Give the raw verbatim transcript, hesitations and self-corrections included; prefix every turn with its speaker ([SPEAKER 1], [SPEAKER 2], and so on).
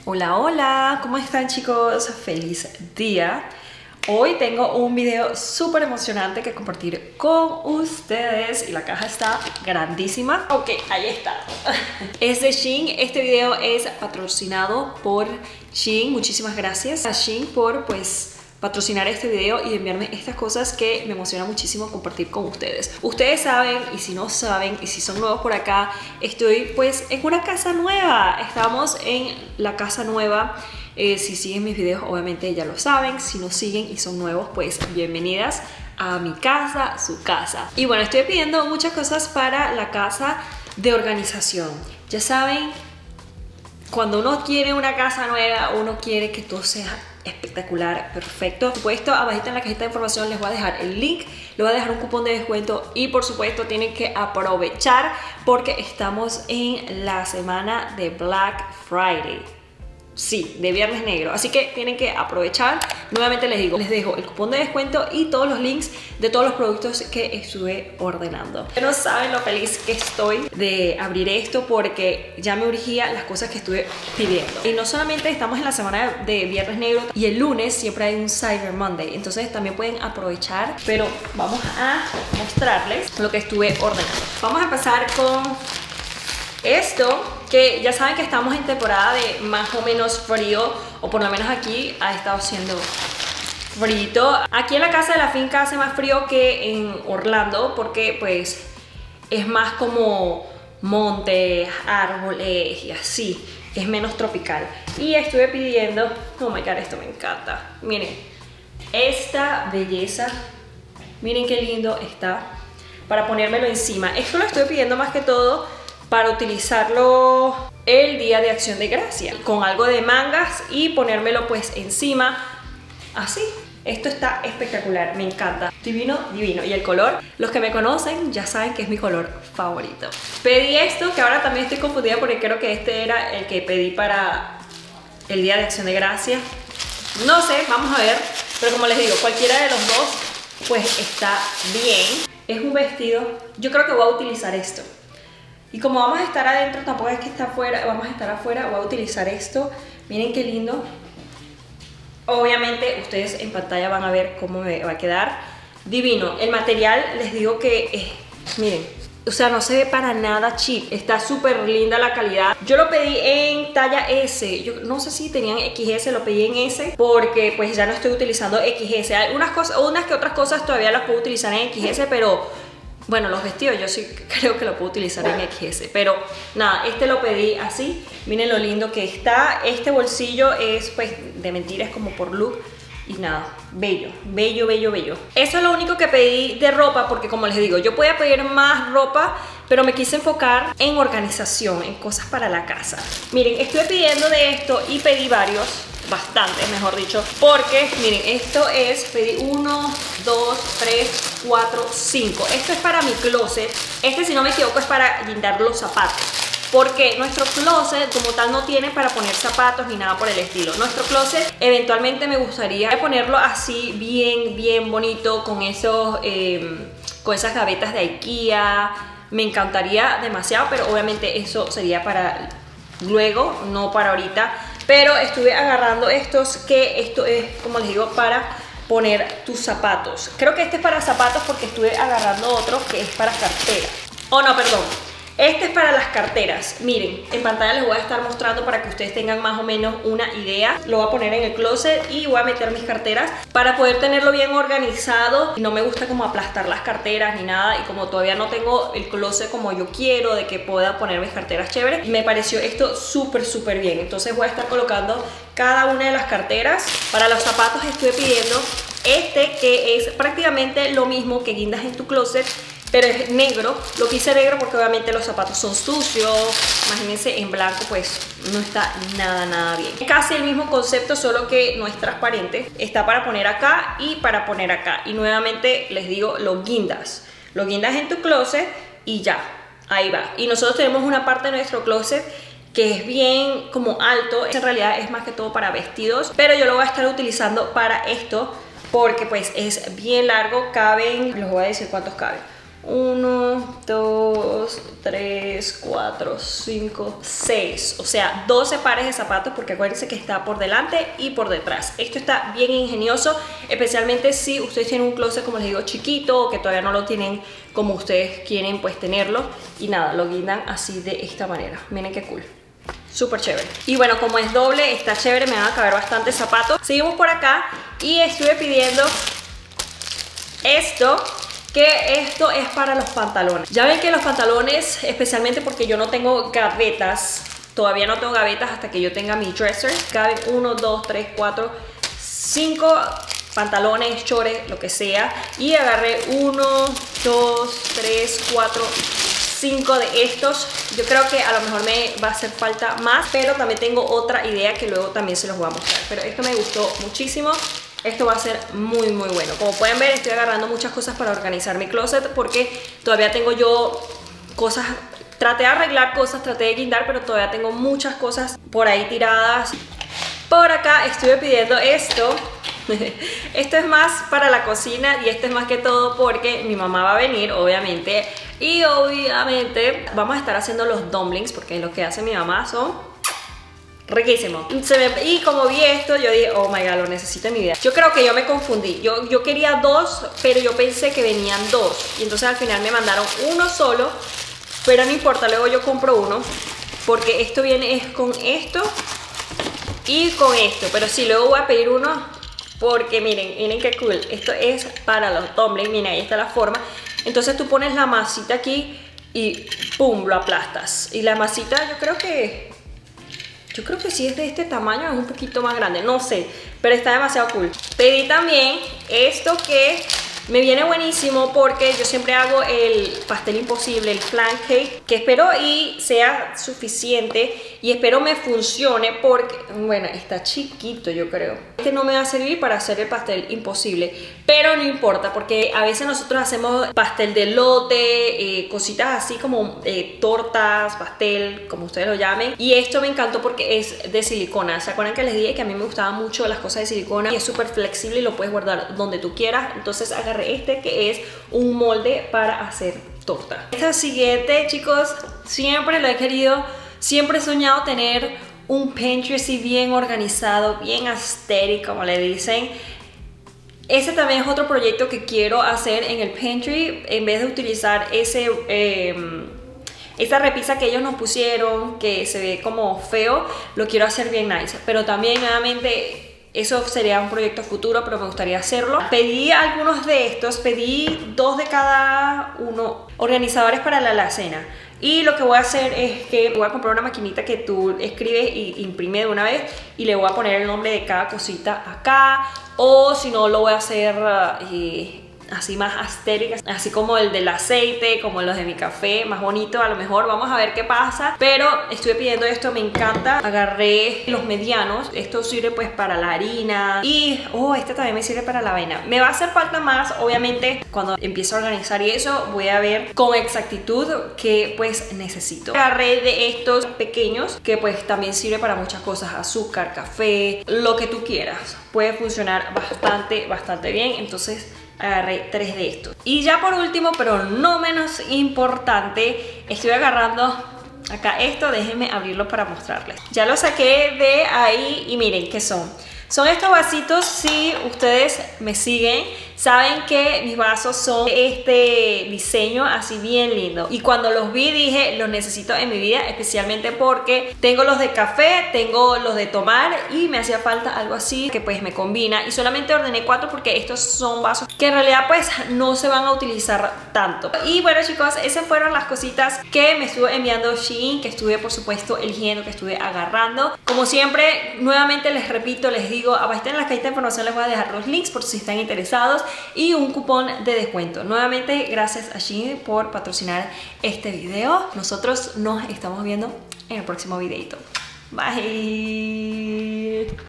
[SPEAKER 1] Hola, hola, ¿cómo están chicos? Feliz día. Hoy tengo un video súper emocionante que compartir con ustedes y la caja está grandísima. Ok, ahí está. Es de Shein. Este video es patrocinado por Shein. Muchísimas gracias a Shein por pues patrocinar este video y enviarme estas cosas que me emociona muchísimo compartir con ustedes. Ustedes saben, y si no saben, y si son nuevos por acá, estoy pues en una casa nueva. Estamos en la casa nueva. Eh, si siguen mis videos obviamente ya lo saben. Si no siguen y son nuevos, pues bienvenidas a mi casa, su casa. Y bueno, estoy pidiendo muchas cosas para la casa de organización. Ya saben, cuando uno quiere una casa nueva, uno quiere que todo sea espectacular, perfecto. Por supuesto, abajito en la cajita de información les voy a dejar el link, les voy a dejar un cupón de descuento y por supuesto tienen que aprovechar porque estamos en la semana de Black Friday. Sí, de Viernes Negro, así que tienen que aprovechar. Nuevamente les digo, les dejo el cupón de descuento y todos los links de todos los productos que estuve ordenando. No saben lo feliz que estoy de abrir esto porque ya me urgía las cosas que estuve pidiendo. Y no solamente estamos en la semana de Viernes Negro y el lunes siempre hay un Cyber Monday, entonces también pueden aprovechar, pero vamos a mostrarles lo que estuve ordenando. Vamos a empezar con esto, que ya saben que estamos en temporada de más o menos frío, o por lo menos aquí ha estado siendo frío. Aquí en la casa de la finca hace más frío que en Orlando porque pues es más como montes, árboles y así, es menos tropical. Y estuve pidiendo, oh my god, esto me encanta, miren esta belleza, miren qué lindo está para ponérmelo encima. Esto lo estoy pidiendo más que todo para utilizarlo el día de Acción de Gracia con algo de mangas y ponérmelo pues encima así. Esto está espectacular, me encanta, divino, divino. Y el color, los que me conocen ya saben que es mi color favorito. Pedí esto, que ahora también estoy confundida porque creo que este era el que pedí para el día de Acción de Gracia. No sé, vamos a ver, pero como les digo, cualquiera de los dos pues está bien. Es un vestido, yo creo que voy a utilizar esto. Y como vamos a estar adentro, tampoco es que está afuera, vamos a estar afuera, voy a utilizar esto. Miren qué lindo. Obviamente ustedes en pantalla van a ver cómo me va a quedar. Divino. El material, les digo que, eh, miren, o sea, no se ve para nada cheap. Está súper linda la calidad. Yo lo pedí en talla S. Yo no sé si tenían equis ese, lo pedí en S porque pues ya no estoy utilizando equis ese. Hay unas cosas, unas que otras cosas todavía las puedo utilizar en equis ese, pero bueno, los vestidos yo sí creo que lo puedo utilizar en equis ese. Pero nada, este lo pedí así. Miren lo lindo que está. Este bolsillo es pues de mentiras como por look. Y nada, bello, bello, bello, bello. Eso es lo único que pedí de ropa porque como les digo, yo podía pedir más ropa, pero me quise enfocar en organización, en cosas para la casa. Miren, estuve pidiendo de esto y pedí varios, bastantes mejor dicho, porque miren, esto es, pedí uno, dos, tres, cuatro, cinco. Esto es para mi closet. Este, si no me equivoco, es para guindar los zapatos. Porque nuestro closet como tal no tiene para poner zapatos ni nada por el estilo. Nuestro closet eventualmente me gustaría ponerlo así bien, bien bonito con esos, eh, con esas gavetas de IKEA. Me encantaría demasiado, pero obviamente eso sería para luego, no para ahorita. Pero estuve agarrando estos, que esto es, como les digo, para poner tus zapatos. Creo que este es para zapatos porque estuve agarrando otro que es para cartera. Oh no, perdón. Este es para las carteras. Miren, en pantalla les voy a estar mostrando para que ustedes tengan más o menos una idea. Lo voy a poner en el closet y voy a meter mis carteras para poder tenerlo bien organizado. Y no me gusta como aplastar las carteras ni nada. Y como todavía no tengo el closet como yo quiero, de que pueda poner mis carteras chéveres, me pareció esto súper, súper bien. Entonces voy a estar colocando cada una de las carteras. Para los zapatos estuve pidiendo este, que es prácticamente lo mismo que guindas en tu closet, pero es negro. Lo quise negro porque obviamente los zapatos son sucios. Imagínense, en blanco pues no está nada, nada bien. Es casi el mismo concepto, solo que no es transparente. Está para poner acá y para poner acá. Y nuevamente les digo, lo guindas. Lo guindas en tu closet y ya, ahí va. Y nosotros tenemos una parte de nuestro closet que es bien como alto. En realidad es más que todo para vestidos, pero yo lo voy a estar utilizando para esto porque pues es bien largo. Caben, les voy a decir cuántos caben. uno, dos, tres, cuatro, cinco, seis. O sea, doce pares de zapatos, porque acuérdense que está por delante y por detrás. Esto está bien ingenioso, especialmente si ustedes tienen un closet, como les digo, chiquito, o que todavía no lo tienen como ustedes quieren pues tenerlo. Y nada, lo guindan así de esta manera. Miren qué cool. Súper chévere. Y bueno, como es doble, está chévere, me van a caber bastantes zapatos. Seguimos por acá y estuve pidiendo esto, que esto es para los pantalones. Ya ven que los pantalones, especialmente porque yo no tengo gavetas, todavía no tengo gavetas hasta que yo tenga mi dresser, caben uno, dos, tres, cuatro, cinco pantalones, chores, lo que sea. Y agarré uno, dos, tres, cuatro, cinco de estos. Yo creo que a lo mejor me va a hacer falta más, pero también tengo otra idea que luego también se los voy a mostrar. Pero esto me gustó muchísimo. Esto va a ser muy muy bueno. Como pueden ver, estoy agarrando muchas cosas para organizar mi closet, porque todavía tengo yo cosas. Traté de arreglar cosas, traté de guindar, pero todavía tengo muchas cosas por ahí tiradas. Por acá estuve pidiendo esto. Esto es más para la cocina, y esto es más que todo porque mi mamá va a venir, obviamente. Y obviamente vamos a estar haciendo los dumplings, porque lo que hace mi mamá son riquísimo. Se me, y como vi esto, yo dije, oh my god, lo necesito en mi vida. Yo creo que yo me confundí. Yo, yo quería dos, pero yo pensé que venían dos. Y entonces al final me mandaron uno solo. Pero no importa, luego yo compro uno, porque esto viene es con esto y con esto. Pero sí, luego voy a pedir uno, porque miren, miren qué cool. Esto es para los dumplings. Miren, ahí está la forma. Entonces tú pones la masita aquí y pum, lo aplastas. Y la masita yo creo que... Yo creo que si es de este tamaño es un poquito más grande, no sé, pero está demasiado cool. Pedí también esto que me viene buenísimo, porque yo siempre hago el pastel imposible, el flan cake, que espero y sea suficiente y espero me funcione, porque, bueno, está chiquito yo creo. Este no me va a servir para hacer el pastel imposible, pero no importa, porque a veces nosotros hacemos pastel de elote, eh, cositas así como eh, tortas, pastel, como ustedes lo llamen. Y esto me encantó porque es de silicona. ¿Se acuerdan que les dije que a mí me gustaban mucho las cosas de silicona? Y es súper flexible y lo puedes guardar donde tú quieras. Entonces agarré este, que es un molde para hacer torta. Esta siguiente, chicos, siempre lo he querido, siempre he soñado tener un pantry así bien organizado, bien aesthetic, como le dicen. Ese también es otro proyecto que quiero hacer en el pantry. En vez de utilizar ese eh, esa repisa que ellos nos pusieron, que se ve como feo, lo quiero hacer bien nice. Pero también, nuevamente, eso sería un proyecto futuro, pero me gustaría hacerlo. Pedí algunos de estos, pedí dos de cada uno, organizadores para la alacena. Y lo que voy a hacer es que voy a comprar una maquinita que tú escribes y imprime de una vez, y le voy a poner el nombre de cada cosita acá. O si no, lo voy a hacer eh, así más asterica, así como el del aceite, como los de mi café, más bonito. A lo mejor vamos a ver qué pasa, pero estuve pidiendo esto, me encanta. Agarré los medianos. Esto sirve pues para la harina, y oh, este también me sirve para la avena. Me va a hacer falta más, obviamente, cuando empiezo a organizar, y eso voy a ver con exactitud qué pues necesito. Agarré de estos pequeños, que pues también sirve para muchas cosas: azúcar, café, lo que tú quieras. Puede funcionar bastante, bastante bien. Entonces agarré tres de estos. Y ya por último, pero no menos importante, estoy agarrando acá esto. Déjenme abrirlo para mostrarles. Ya lo saqué de ahí y miren qué son. Son estos vasitos. Si ustedes me siguen, saben que mis vasos son este diseño así bien lindo. Y cuando los vi dije, los necesito en mi vida, especialmente porque tengo los de café, tengo los de tomar, y me hacía falta algo así que pues me combina. Y solamente ordené cuatro porque estos son vasos que en realidad pues no se van a utilizar tanto. Y bueno, chicos, esas fueron las cositas que me estuvo enviando Shein, que estuve por supuesto eligiendo, que estuve agarrando. Como siempre, nuevamente les repito, les digo, abajo en la cajita de información les voy a dejar los links por si están interesados, y un cupón de descuento. Nuevamente, gracias a Shein por patrocinar este video. Nosotros nos estamos viendo en el próximo videito. Bye.